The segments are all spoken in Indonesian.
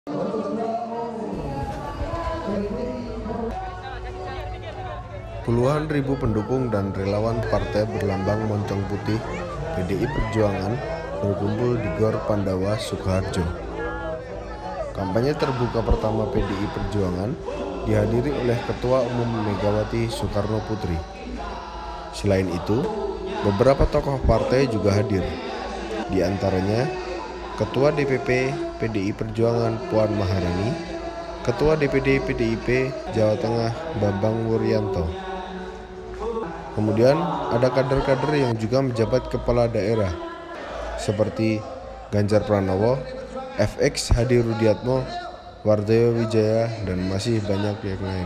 Puluhan ribu pendukung dan relawan partai berlambang moncong putih PDI Perjuangan berkumpul di Gor Pandawa, Sukoharjo. Kampanye terbuka pertama PDI Perjuangan dihadiri oleh Ketua Umum Megawati Soekarno Putri. Selain itu, beberapa tokoh partai juga hadir. Di antaranya Ketua DPP PDI Perjuangan Puan Maharani, Ketua DPD PDIP Jawa Tengah Bambang Wuryanto. Kemudian ada kader-kader yang juga menjabat kepala daerah seperti Ganjar Pranowo, FX Hadi Rudiatmo, Wardoyo Wijaya, dan masih banyak yang lain.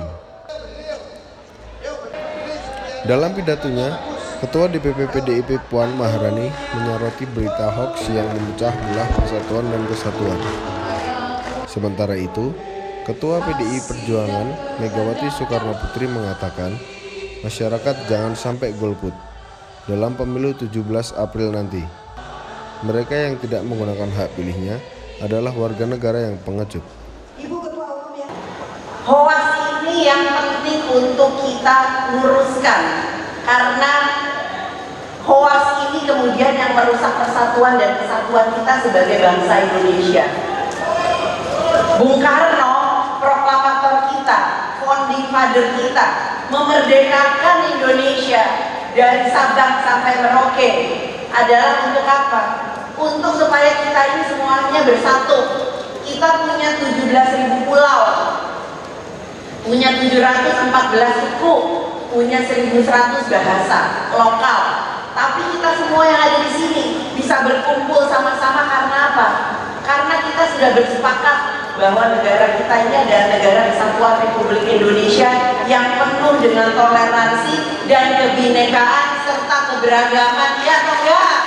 Dalam pidatonya, Ketua DPP PDIP Puan Maharani menyoroti berita hoax yang memecah belah persatuan dan kesatuan. Sementara itu, Ketua PDI Perjuangan Megawati Soekarno Putri mengatakan, masyarakat jangan sampai golput dalam pemilu 17 April nanti. Mereka yang tidak menggunakan hak pilihnya adalah warga negara yang pengecut. Ibu Ketua Umum, hoax ini yang penting untuk kita luruskan, karena hoax ini kemudian yang merusak persatuan dan kesatuan kita sebagai bangsa Indonesia. Bung Karno, proklamator kita, founding father kita, memerdekakan Indonesia dari Sabang sampai Merauke adalah untuk apa? Untuk supaya kita ini semuanya bersatu. Kita punya 17.000 pulau, punya 714 suku, punya 1.100 bahasa lokal. Tapi kita semua yang ada di sini bisa berkumpul sama-sama karena apa? Karena kita sudah bersepakat bahwa negara kita ini adalah negara kesatuan Republik Indonesia yang penuh dengan toleransi dan kebinekaan serta keberagaman, ya atau enggak?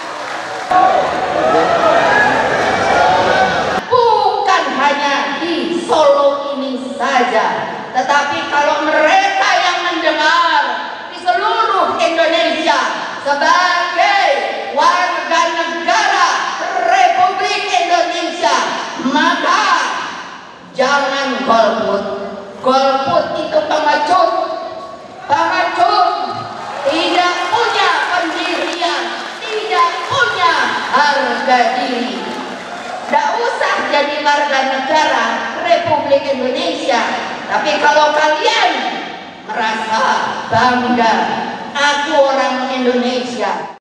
Bukan hanya di Solo ini saja, tetapi kalau mereka yang mendengar di seluruh Indonesia sebagai warga negara Republik Indonesia, maka jangan golput. Golput itu pengecut, tidak punya pendirian, tidak punya harga diri. Tidak usah jadi warga negara Republik Indonesia, tapi kalau kalian merasa bangga, aku orang Indonesia.